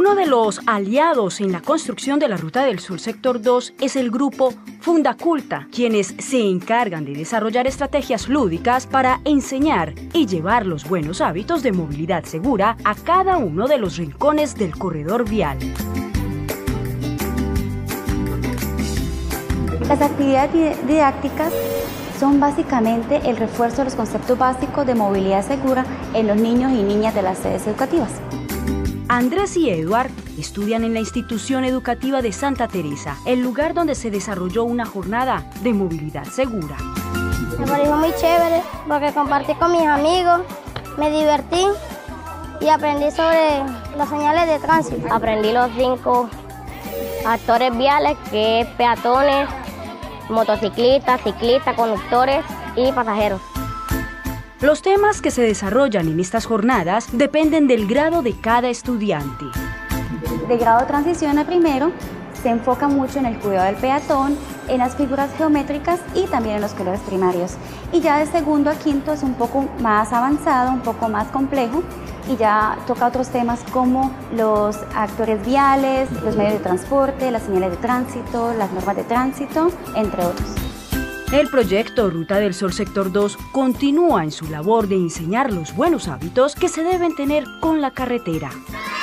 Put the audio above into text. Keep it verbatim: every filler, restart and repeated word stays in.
Uno de los aliados en la construcción de la Ruta del Sol Sector dos es el grupo Fundaculta, quienes se encargan de desarrollar estrategias lúdicas para enseñar y llevar los buenos hábitos de movilidad segura a cada uno de los rincones del corredor vial. Las actividades didácticas son básicamente el refuerzo de los conceptos básicos de movilidad segura en los niños y niñas de las sedes educativas. Andrés y Eduard estudian en la institución educativa de Santa Teresa, el lugar donde se desarrolló una jornada de movilidad segura. Me pareció muy chévere porque compartí con mis amigos, me divertí y aprendí sobre las señales de tránsito. Aprendí los cinco actores viales, que es peatones, motociclistas, ciclistas, conductores y pasajeros. Los temas que se desarrollan en estas jornadas dependen del grado de cada estudiante. De grado de transición a primero, se enfoca mucho en el cuidado del peatón, en las figuras geométricas y también en los colores primarios. Y ya de segundo a quinto es un poco más avanzado, un poco más complejo, y ya toca otros temas como los actores viales, los medios de transporte, las señales de tránsito, las normas de tránsito, entre otros. El proyecto Ruta del Sol Sector dos continúa en su labor de enseñar los buenos hábitos que se deben tener con la carretera.